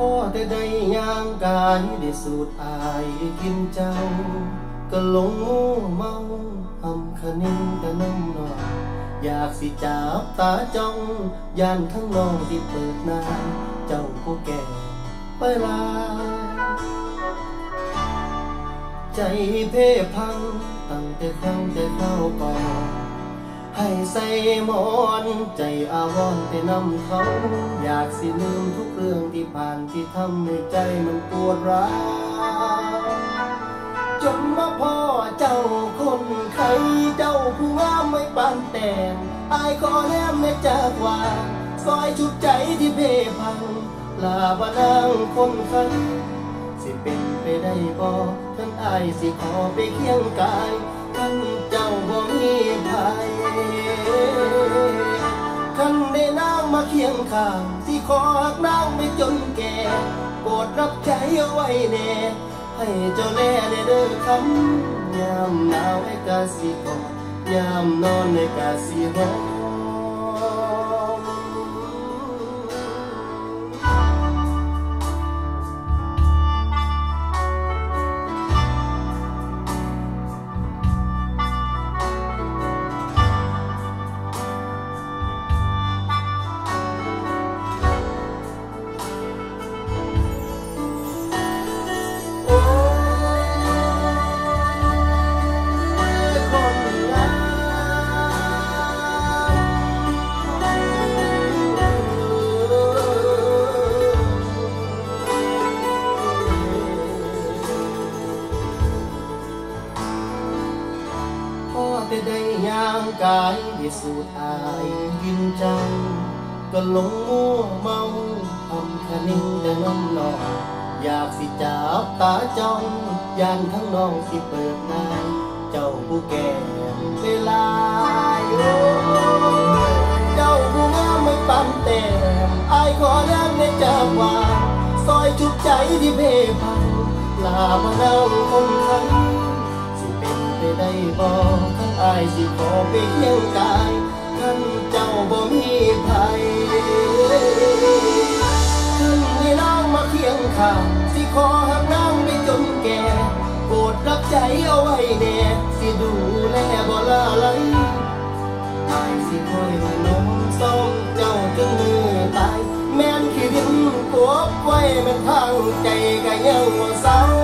พ่อแต่ได้ย่างกายได้สูดอายกินเจ้าก็หลงโง่เมาหำคะนิ่งแต่น้ำนองอยากสิจับตาจ้องย่านทั้งน้องที่เปิดหน้าเจ้าผู้แก่ไปลาใจเพ่พังตั้งแต่ครั้งแต่เข้าก่อนให้ใส่หมอนใจอาวรณ์แต่นำเขาอยากสิลืมทุกเรื่องที่ผ่านที่ทำให้ใจมันปวดร้าวจนมาพ่อเจ้าคนไข้เจ้าผู้งามไม่ปานแต่งอายขอแนมในจากว่าซอยชุดใจที่เพ่พังลาบานางคนไข้สิเป็นไปได้บ่ท่านอายสิขอไปเคียงกายท่านเจ้าบ่มีภัยคันได้นางมาเคียงข้างสิขอหักนางไปจนแก่โปรดรับใจเอาไว้แน่ให้เจ้าแน่ในเด้อคำยามหนาวในกาสิกอดยามนอนในกาสิร้องแต่ได้ย่างกายได้สูดอายกินจังก็หลงมัวเมาทำคะนิ่งแต่น้ำนองอยากสิจับตาจ้องย่านทั้งน้องสิเปิดนายเจ้าผู้แก่เวลาเจ้าผู้งามไม่ปันแต้มอายขอแนมในจากว่าซอยชุดใจที่เพ่พังลามานั่งคนขันสิเป็นไปได้บ่อายสิขอไปเคียงกายท่านเจ้าบ่มีภัยท่านให้นางมาเคียงข้างสิขอหักนางไปจนแก่โปรดรับใจเอาไว้แน่สิดูแลบ่ละไหลอายสิคอยน้องส่องเจ้าจนมือตายแม่นขี้ดินกวบไว้มันทางใจก็ยังบ่เศร้า